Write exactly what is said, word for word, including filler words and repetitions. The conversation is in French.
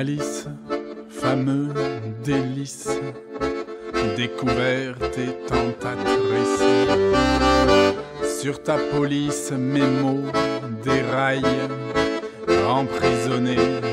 Alice, fameux délice, découverte et tentatrice. Sur ta police, mes mots déraillent, emprisonnés